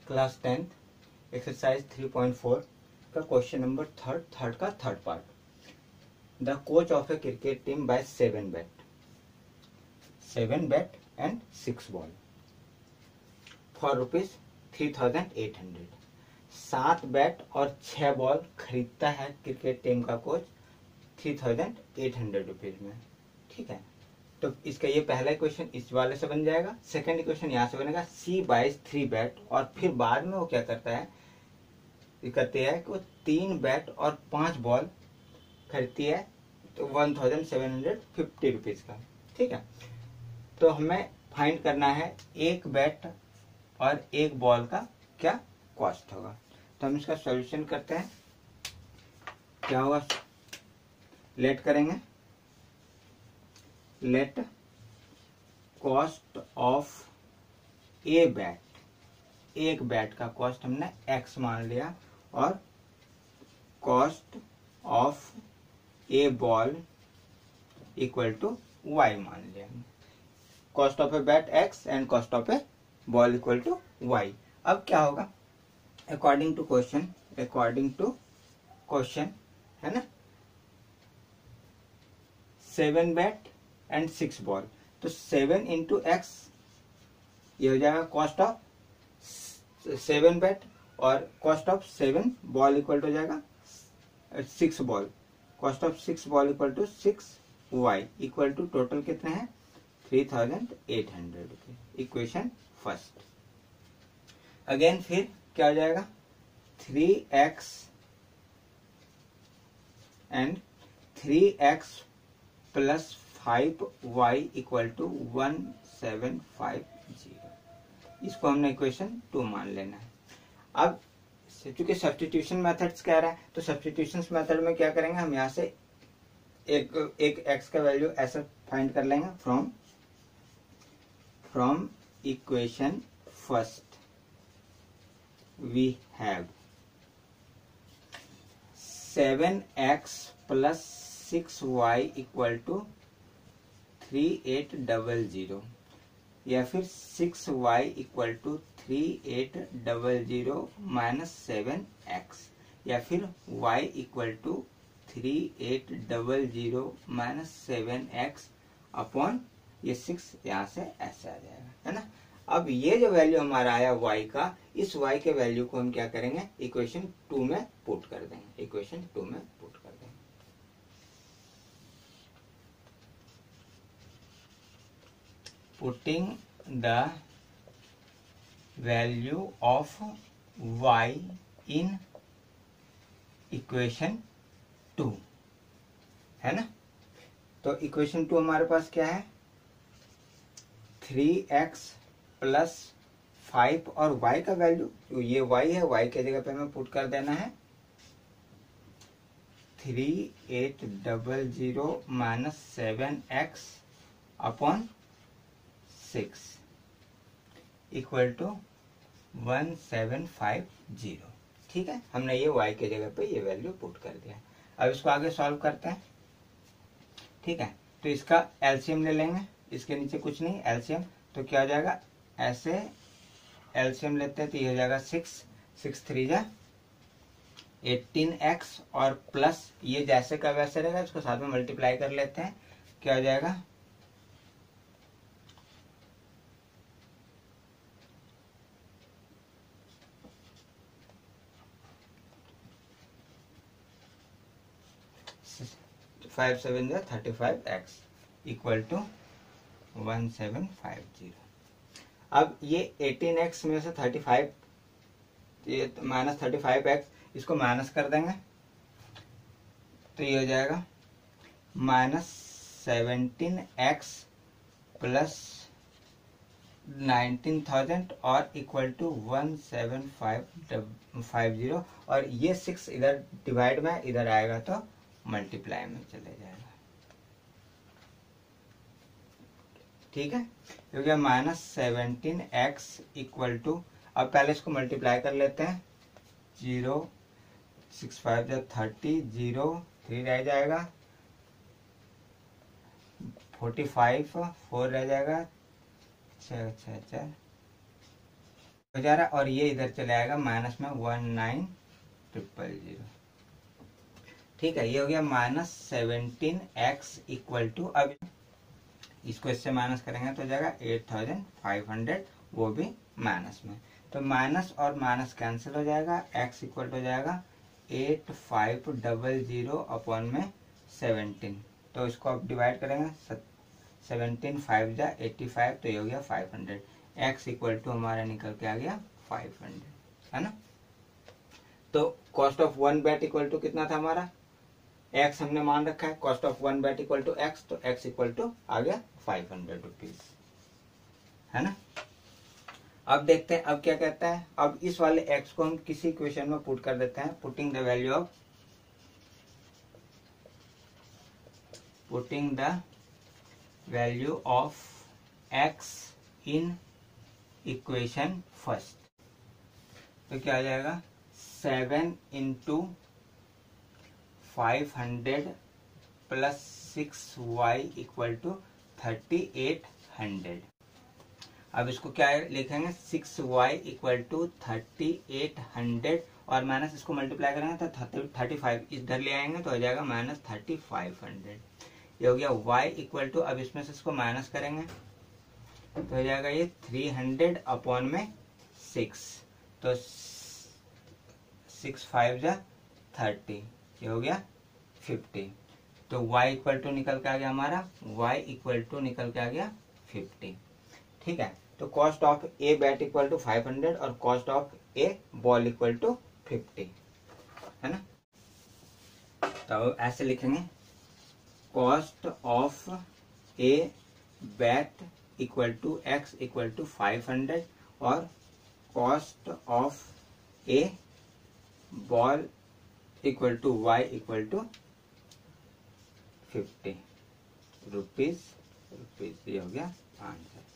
Class 10th exercise 3.4 का question number third का third part. The coach of a cricket team buy 7 bet and 6 ball for ₹3,800। 7 bat और 6 ball खरीदता है cricket team का coach 3,800 rupees में। ठीक है, तो इसका ये पहला इक्वेशन इस वाले से बन जाएगा। सेकंड इक्वेशन यहाँ से बनेगा C बाइज 3 बैट, और फिर बाद में वो क्या करता है, कहते हैं कि वो 3 बैट और 5 बॉल खरीदती है तो 1,750 रुपीज का। ठीक है, तो हमें फाइंड करना है एक बैट और एक बॉल का क्या कॉस्ट होगा। तो हम इसका सॉल्यूशन करते हैं। क्या होगा, लेट करेंगे, let cost of a bat, एक बैट का कॉस्ट हमने x मान लिया, और cost of a ball equal to y मान लिया। Cost of a bat x and cost of a ball equal to y। अब क्या होगा, अकॉर्डिंग टू क्वेश्चन है ना, 7 बैट एंड 6 बॉल, तो 7 इंटू एक्स ये हो जाएगा कॉस्ट ऑफ 7 बैट, और cost of 7 ball equal to हो जाएगा 6 ball. Cost of 6 ball equal to 6y equal to total कितने हैं 3,800 रुपये। Equation first. अगेन फिर क्या हो जाएगा 3x and 3x plus 5y equal to 1750। इसको हमने इक्वेशन 2 मान लेना है। अब चूंकि सब्स्टिट्यूशन मेथड्स कह रहा है, तो सब्स्टिट्यूशन मेथड में क्या करेंगे, हम यहाँ से एक x का वैल्यू ऐसा फाइंड कर लेंगे from equation first we have 7x plus 6y equal to 3800, या फिर 6y equal to 3800 minus 7x, या फिर y equal to 3800 minus 7x upon ये 6 यहाँ से ऐसे आ जाएगा, है ना। अब ये जो वैल्यू हमारा आया y का, इस y के वैल्यू को हम क्या करेंगे, इक्वेशन 2 में पुट कर देंगे, इक्वेशन 2 में पुट कर देंगे। Putting the value of y in equation 2, है ना। तो इक्वेशन 2 हमारे पास क्या है, 3x प्लस 5 और y का वैल्यू, तो ये y है, y के जगह पे हमें पुट कर देना है 3800 minus 7x upon 6 equal to 1750। ठीक है, हमने ये y के जगह पे ये वैल्यू पुट कर दिया। अब इसको आगे सॉल्व करते हैं। ठीक है, तो इसका एलसीएम ले लेंगे, इसके नीचे कुछ नहीं, एलसीएम तो क्या हो जाएगा, ऐसे एलसीएम लेते हैं तो ये हो जाएगा 6 3 जा 18x, और प्लस ये जैसे का वैसे रहेगा, इसको साथ में मल्टीप्लाई कर लेते हैं। क्या हो जाएगा 5 7 जा 35x इक्वल टू 1750। अब ये 18x में से 35, ये माइनस 35x, इसको माइनस कर देंगे तो ये हो जाएगा माइनस 17x प्लस 19,000 और इक्वल टू 1750, और ये 6 इधर डिवाइड में इधर आएगा तो मल्टीप्लाई में चले जाएगा। ठीक है, क्योंकि माइनस 17x इक्वल टू, अब पहले इसको मल्टीप्लाई कर लेते हैं, 0 6 5 30, 0 3 रह जाएगा, 45 4 रह जाएगा, 6 6 4 हो जा रहा है, और ये इधर चले आएगा माइनस में 19,000। ठीक है, ये हो गया -17x इक्वल टू, अब इसको इससे माइनस करेंगे तो हो जाएगा 8,500, वो भी माइनस में। तो माइनस और माइनस कैंसिल हो जाएगा, x इक्वल टू हो जाएगा 8500 अपॉन में 17। तो इसको अब डिवाइड करेंगे, 17 5 जा 85, तो ये हो गया 500। x इक्वल टू हमारा निकल के आ गया 500, है ना। तो cost of 1 bat equal to कितना था हमारा, x हमने मान रखा है, cost of 1 bat equal to x, तो x इक्वल टू आ गया 500 रुपीज, है ना। अब देखते हैं अब क्या कहता है। अब इस वाले x को हम किसी इक्वेशन में पुट कर देते हैं, putting the value of x in equation first. तो क्या आ जाएगा, 7 into 500 plus 6y equal to 3800। अब इसको क्या लिखेंगे, 6y इक्वल टू 3800 और माइनस इसको मल्टीप्लाई करेंगे तो 35 इधर ले आएंगे तो हो जाएगा -3500। ये हो गया y इक्वल टू, अब इसमें से इसको माइनस करेंगे तो हो जाएगा ये 300 अपॉन में 6, तो 6 5 जा 30, ये हो गया 50। तो y इक्वल टू निकल के आ गया हमारा, y इक्वल टू निकल के आ गया 50। ठीक है, तो cost of a bat equal to 500 और cost of a ball equal to 50, है ना। तो ऐसे लिखेंगे, cost of a bat equal to x equal to 500 और cost of a ball equal to y equal to 50 rupees. ये हो गया आंसर।